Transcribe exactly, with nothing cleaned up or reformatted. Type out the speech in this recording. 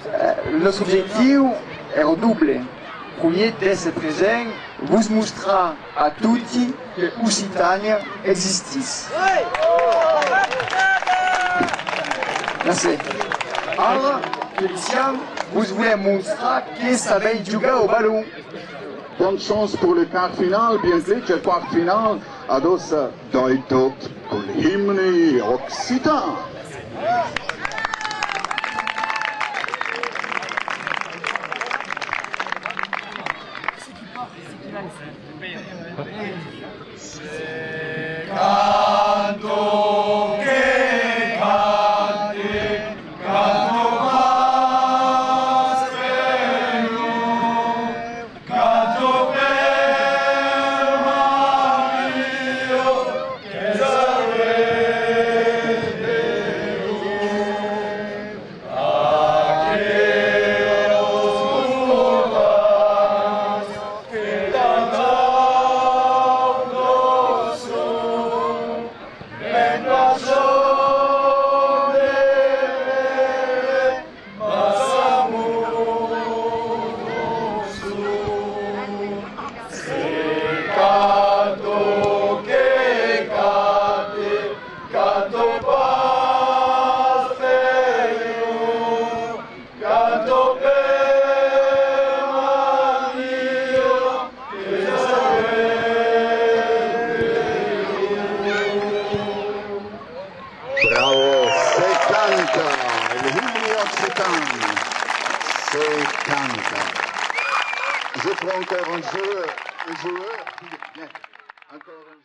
il nostre objectiu è duble. Premier d'essere present vos mostrar a tutti che Occitania existis. Merci. Alors, Félicien, vous voulez montrer que savez jouer au ballon. Bonne chance pour le quart final, bien vite, le quart final, ados Deutot con l'hymne occitan. Canto che cante, canto paspero, canto per Mario che sarete a che os che cantando su mentre sole passamus su se canto che cante canto paspero canto per Mario che Bravo, c'est canta, l'hymne occitan, c'est canta. Je prends encore un joueur, un joueur, bien, encore un